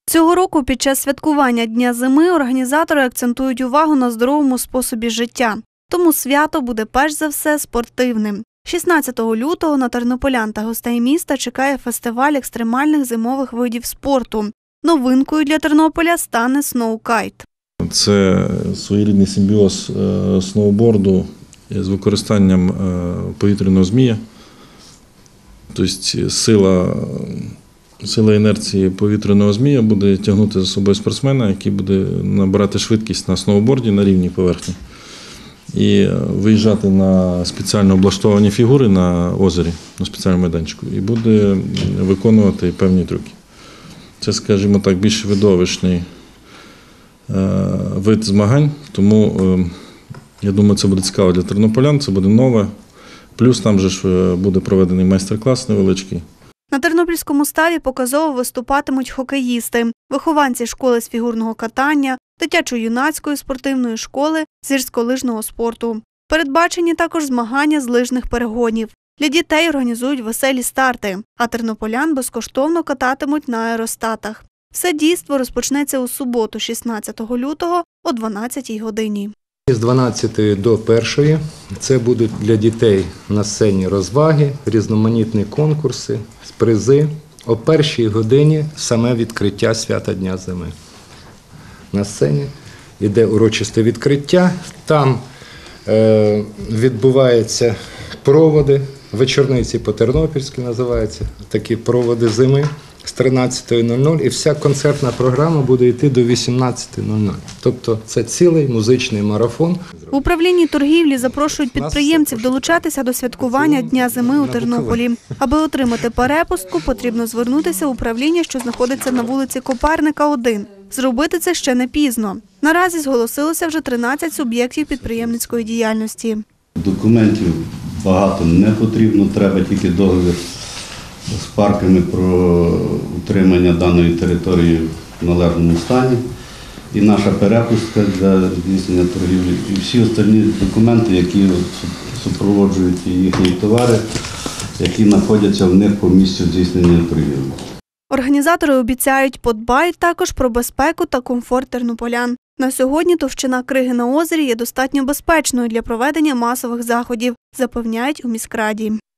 Цього року під час святкування Дня зими організатори акцентують увагу на здоровому способі життя. Тому свято буде перш за все спортивним. 16 лютого на тернополян та гостей міста чекає фестиваль екстремальних зимових видів спорту. Новинкою для Тернополя стане сноукайт. Це своєрідний симбіоз сноуборду з використанням повітряного змія. Тобто сила інерції повітряного змія буде тягнути за собою спортсмена, який буде набирати швидкість на сноуборді на рівній поверхні і виїжджати на спеціально облаштовані фігури на озері, на спеціальному майданчику, і буде виконувати певні трюки. Це, скажімо так, більш видовищний вид змагань, тому я думаю, це буде цікаво для тернополян, це буде нове. Плюс там же ж буде проведений майстер-клас невеличкий. На тернопільському ставі показово виступатимуть хокеїсти, вихованці школи з фігурного катання, дитячо-юнацької спортивної школи з гірськолижного спорту. Передбачені також змагання з лижних перегонів. Для дітей організують веселі старти, а тернополян безкоштовно кататимуть на аеростатах. Все дійство розпочнеться у суботу, 16 лютого о 12 годині. З 12 до 1 це будуть для дітей на сцені розваги, різноманітні конкурси, призи. О 1 годині саме відкриття свята Дня зими. На сцені йде урочисте відкриття, там відбуваються проводи, вечорниці по-тернопільськи називаються, такі проводи зими з 13:00, і вся концертна програма буде йти до 18:00. Тобто це цілий музичний марафон. В управлінні торгівлі запрошують підприємців долучатися до святкування Дня зими у Тернополі. Аби отримати перепустку, потрібно звернутися в управління, що знаходиться на вулиці Коперника, 1. Зробити це ще не пізно. Наразі зголосилося вже 13 суб'єктів підприємницької діяльності. Документів багато не потрібно, треба тільки договір з парками про утримання даної території в належному стані і наша перепустка для здійснення торгівлі. І всі остальні документи, які супроводжують їхні товари, які знаходяться в них по місцю здійснення торгівлі. Організатори обіцяють, подбають також про безпеку та комфорт тернополян. На сьогодні товщина криги на озері є достатньо безпечною для проведення масових заходів, запевняють у міськраді.